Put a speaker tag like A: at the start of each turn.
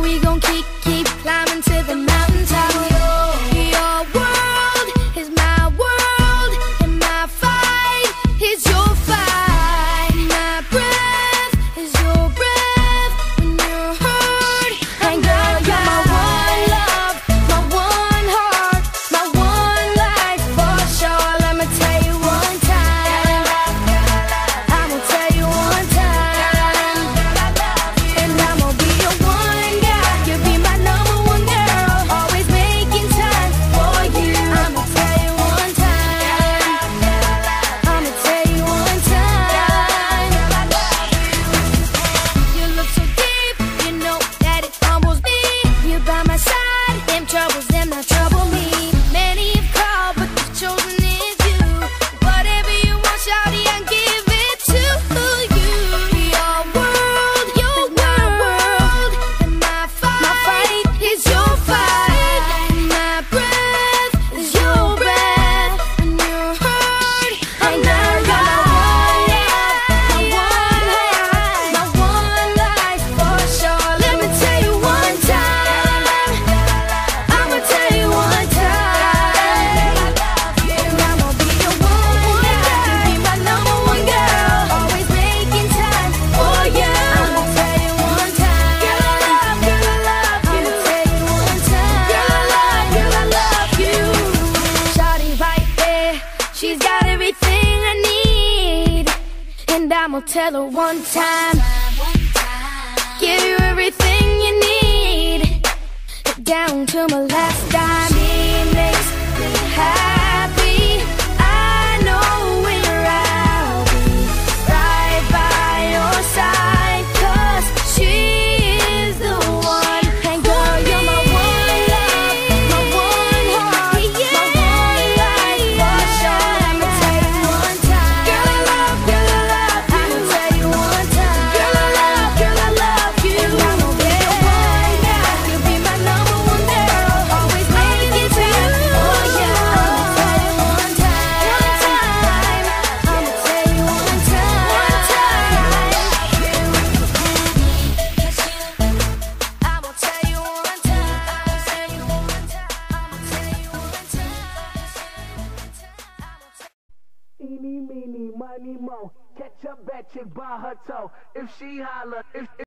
A: we gon' keep climbing to the mountaintop. Your world is my world, and my fight is your fight. My breath is your breath when you're hurt. And girl, you're my one love, my one heart, my one life for sure. Let me tell you one time, I'ma tell you one time, and I'ma be your one guy. You'll be my number one girl, always making time for you. I'ma tell you one time, I'ma tell you one time. You look so deep, you know that it humbles me. You're by my side, them troubles, them not trouble me. Many have called, but the chosen is you. Whatever you want, shawty, I'll give it to you. Your world, and my fight is your fight. My breath is your breath when you're hurt. And girl, you're my one life for sure. Let me tell you one time, I'ma tell you one time, and I'ma be your one guy. You be my number one girl, always making time for you. I'ma tell you one time, girl, I love you. I'ma tell you one time, girl, I love you. Shawty right there, she's got everything I need, and I'ma tell her one time, give you everything you need, down to my last dime. She makes me happy. I know where I'll be, right by your side, 'cause she is the one. And girl, you're my one love, my one heart, my one life for sure. I'ma tell you one time, girl, I love you. I'ma tell you one time, girl, I love you. And I'ma be your one guy. You'll be my number one girl, always making time for you. I'ma tell you one time, I'ma tell you one time, I'ma tell you one time.
B: Eeny, meeny, miny, mo. Catch a bad chick by her toe. If she holler, if